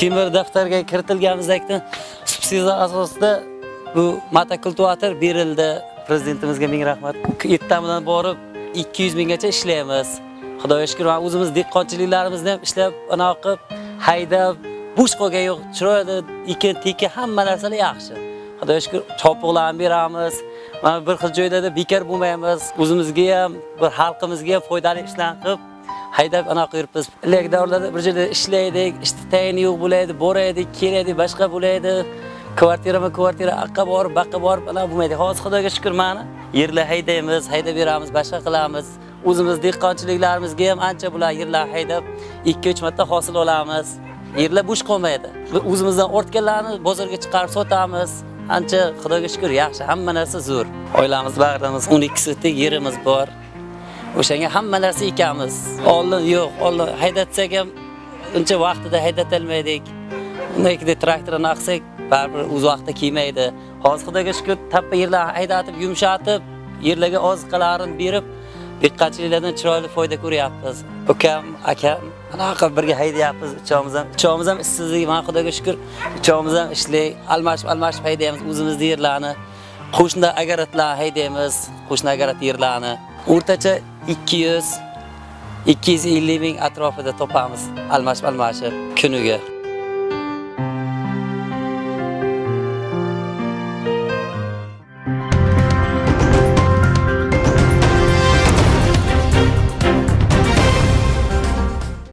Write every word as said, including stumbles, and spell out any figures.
Temir daftarga kiritilganimizdan subsidiya asosida bu motokultivator berildi. Prezidentimizga ming rahmat. Ertamidan borib ikki yuz minggacha ishlaymiz. Xudoga shukr, men o'zimiz dehqonchiliklarimizni ham ishlab, anaqa qilib, haydab, bo'sh qolgan yo'q. Chiroyli ekin, teki hamma narsalar yaxshi. Xudoga shukr, chopuqlarni beramiz. Mana bir xil joylarda bekor bo'lmaymiz. O'zimizga ham, bir xalqimizga ham foydali ishlarni qilib, haydab anaqa yuribmiz. Ilk davrlarda bir joyda ishlaydik, ishda tayin yo'q bo'laydi, boraydik, kelaydik, boshqa bo'laydi. Kvartirama kvartira aqqa borib, baqqa borib, ana bo'lmaydi. Hozir Xudoga shukr, mana yerlar haydaymiz, haydab beramiz, boshqa qilamiz. O'zimiz dehqonchiliklarimizga ham ancha bular yerlar haydab ikki uch marta hosil olamiz. Yerlar bo'sh qolmaydi. O'zimizdan ortganlarni bozorga chiqarib sotamiz. Ancha Xudoga shukr, yaxshi, hamma narsa zo'r. Oilamiz bag'rimiz o'n ikki sotlik yerimiz bor. O'shanga hamma narsa ekamiz. Oldin yo'q, oldin haydatsak ham uncha vaqtida haydatilmaydik. Unday traktorni aqsak, baribir o'z vaqtida kelmaydi. Hozir Xudoga shukr, tappa yerlarni haydatib, yumshatib, yerlarga oziqalarini berib, dehqonchiliklardan chiroyli foyda ko'ryapmiz. Ukam, akam, anaqa birga haydayapmiz, uchamiz ham. Uchamiz ham ishsizlik, men Xudoga shukr, uchamiz ham ishlik, almashib, almashib haydaymiz o'zimizning yerlarni. Qo'shni agaratlarni haydaymiz, qo'shni agarat yerlarni. O'rtacha ikki yuz ikki yuz ellik ming atrofida topamiz, almashib, almashib kuniga.